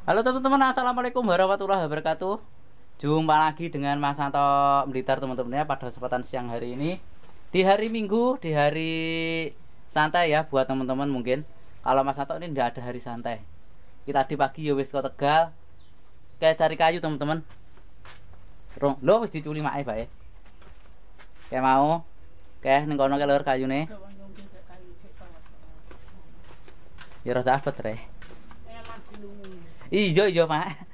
Halo teman-teman, assalamualaikum warahmatullahi wabarakatuh. Jumpa lagi dengan Mas Santo Blitar teman-temannya pada kesempatan siang hari ini. Di hari Minggu, di hari santai ya buat teman-teman mungkin. Kalau Mas Santo ini tidak ada hari santai. Kita di pagi ya wis ke Tegal. Kayak cari kayu teman-teman. Lo wis diculi mae bae. Kayak mau. Kayak ning kono ke lur kayune. Ya rada abot re. Iya iya, Pak.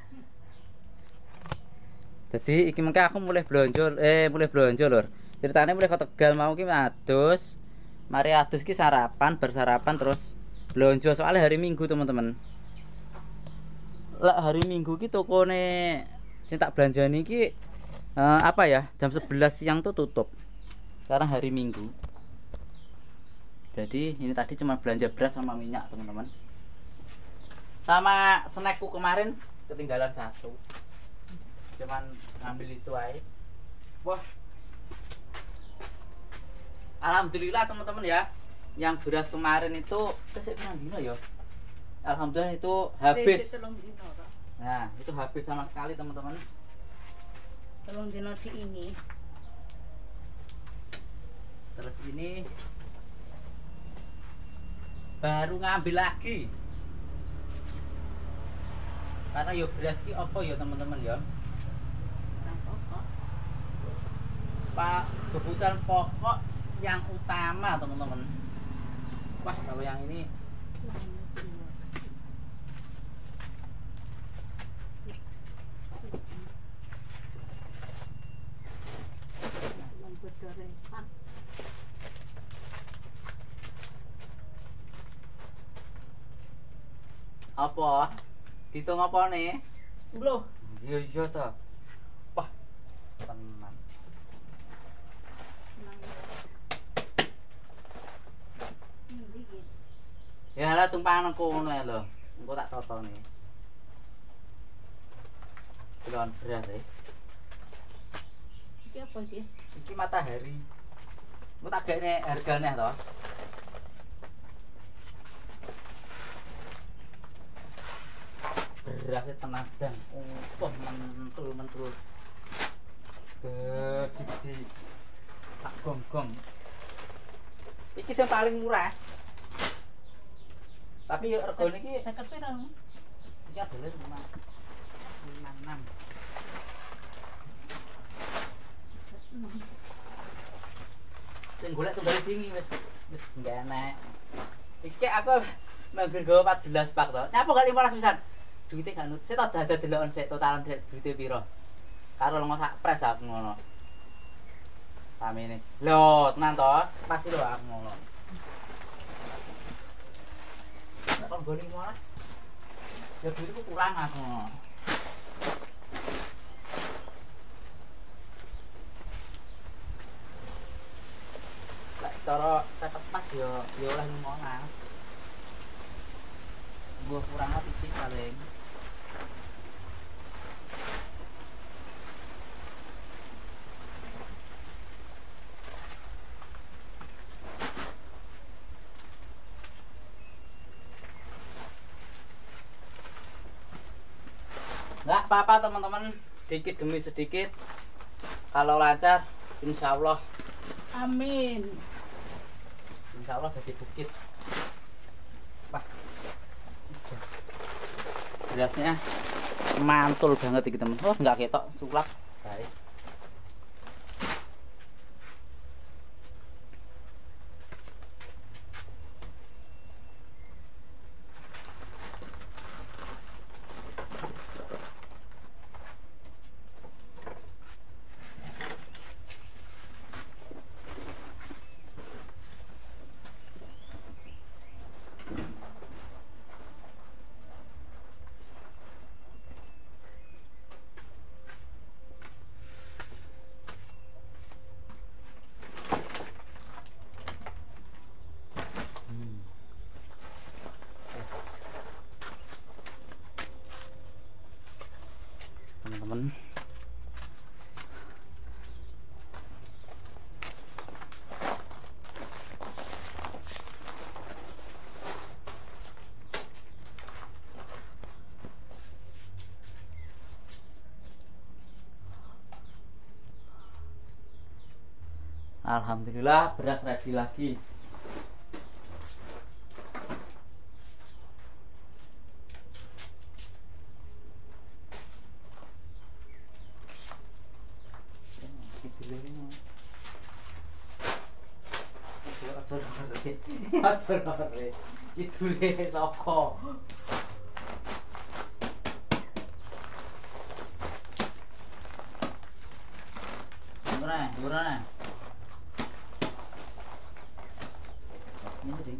Jadi iki mengke aku mulai blonjo lur. Ceritanya mulai ke Tegal mau ki adus. Mari adus ki sarapan, bersarapan terus blonjo soalnya hari Minggu, teman-teman. Lah hari Minggu ki tokone sing tak belanjani ki apa ya? Jam 11 siang tuh tutup. Karena hari Minggu. Jadi ini tadi cuma belanja beras sama minyak, teman-teman. Sama snackku kemarin ketinggalan satu. Cuman ngambil itu aja. Wah, alhamdulillah teman-teman ya, yang beras kemarin itu saya bilang dino ya, alhamdulillah itu habis. Nah itu habis sama sekali teman-teman. Telung dino di ini. Terus ini baru ngambil lagi karena yo beras ki opo ya teman-teman ya, Pak, kebutuhan pokok yang utama teman-teman. Wah kalau yang ini apa? Ditung apa nih? Loh, Iya iya toh. Wah, tenan. Ya lah tumpang nang kono ya lho. Engko tak totone. Kilon beras e. iki apa iki? Iki matahari. Engko tak gaene hargane toh. Berasnya tenang jan. Oh, mentul. Gede. Tak gong-gong. Iki sing paling murah. Tapi yo regane iki 50 pira? iki adole 56. Sing golek tunggal dingin wis enggak enak. Iki aku mangger gawa 14 pak to. Nyapa gak 15 pisan? Duite gak nut. Saya tak ada deloken sik totalan duite piro. Karo lunga sak pres aku ngono. Samene. Lho, tenan to? Pasti lho aku ngono. Kon goni 15. Ya duitku kurang aku. Lek cara tetep pas yo oleh 15. Gua kurang titik paling. Nggak apa-apa teman-teman, sedikit demi sedikit. Kalau lancar, insya Allah Amin. jadi bukit. Wah, berasnya mantul banget iki teman. Oh nggak ketok sulap. Baik. Alhamdulillah beras ready lagi. Itu deh soko. Gimana? Ini tadi.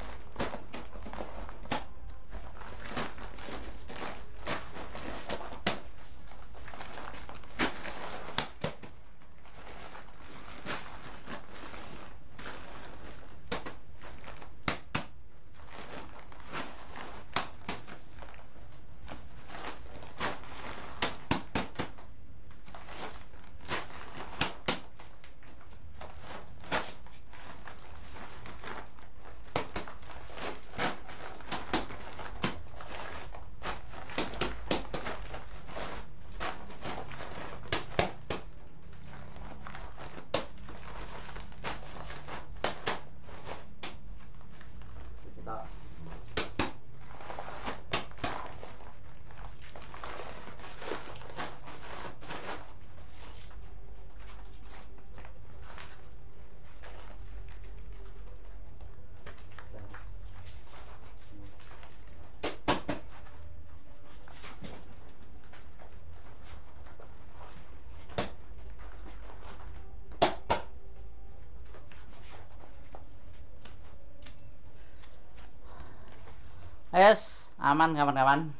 Yes, aman kawan-kawan.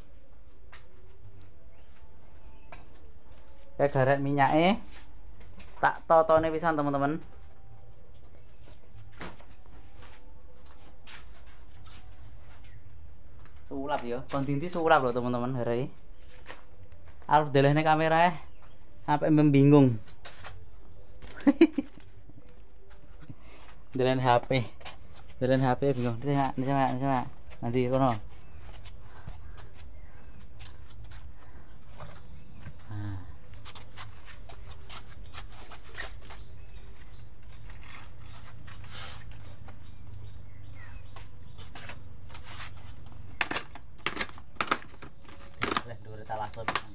Kayak garet minyaknya tak totone pisan teman-teman. Sulap ya, kontinti sulap loh teman-teman hari. Arep delehne kamera sampai membingung. Delen HP. Delen HP bingung. Ini sama. Nanti kono. Nah. Leh dhuwur talaso pisan.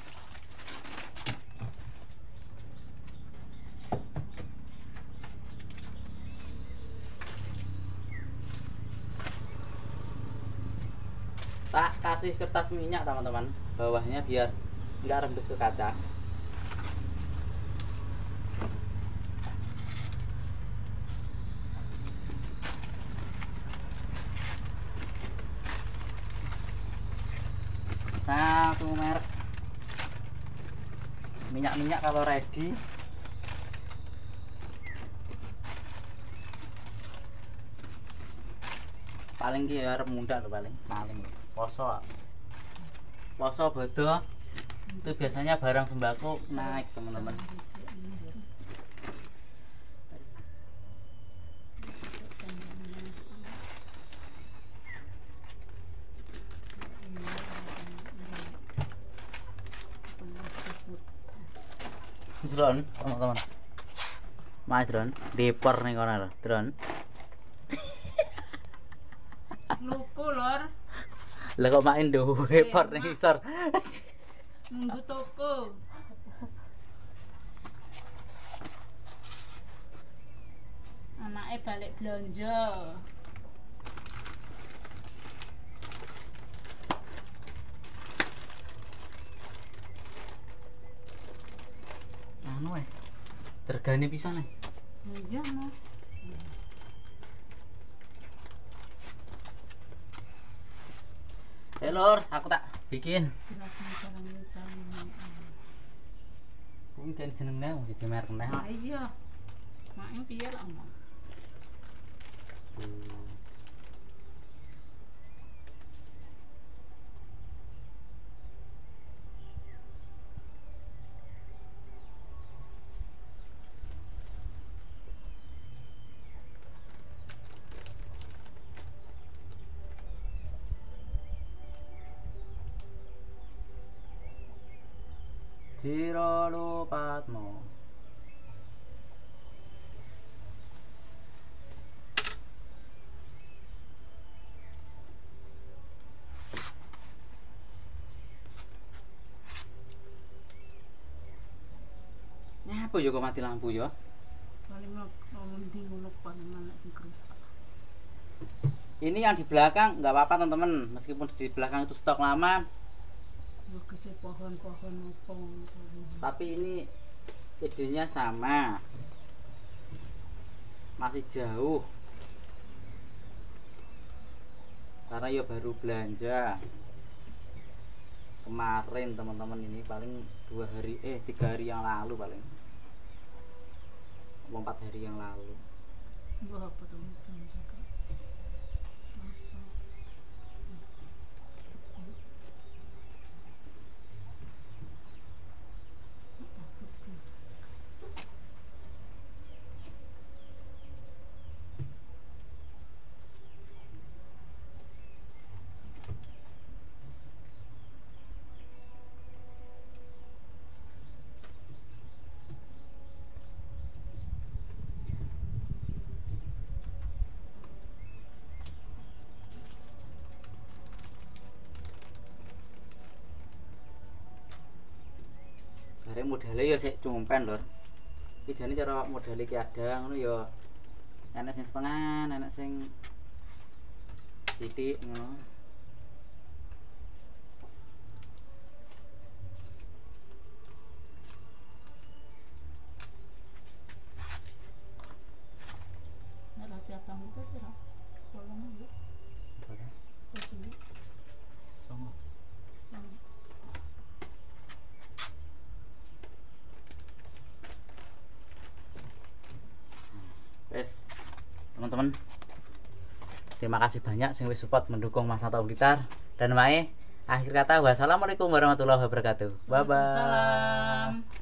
Tak kasih kertas minyak teman-teman bawahnya biar nggak rembes ke kaca. Satu merek minyak kalau ready paling ki arep mundhak lho paling poso bodo itu biasanya barang sembako naik teman-teman. Drone teman-teman, mas drone depor nih kono drone. Lupa lor. Lah kok main duwe port ning isor. Nunggu toko. Anake balik belanja. Anu tergane pisan Iya mah. Lor, aku tak bikin. Kuwi kan jenenge wis merek neh. Iya. Mak piye lah mah. Jiro Patmo. apa ya kok mati lampu ya? Paling ngomong di ngono paling anak sing kerusak. Ini yang di belakang nggak apa-apa teman-teman, meskipun di belakang itu stok lama, Yo kese pohon-pohon opo. tapi ini idenya sama, masih jauh karena ya baru belanja kemarin teman-teman, ini paling 3 hari yang lalu, paling 4 hari yang lalu. Gua apa tuh belanja kan. Selasa. Bare modele ya sik cumpen lur. Iki jane cara modele iki ada ngono ya. Enek sing setengah, enek sing titik ngono. Nek rati abang itu piro? Kolong yo. Terus Sama. Wes, teman-teman, terima kasih banyak sing wis support mendukung Mas Santo Blitar dan Mae. Akhir kata, wassalamualaikum warahmatullahi wabarakatuh. Bye bye. Waalaikumsalam.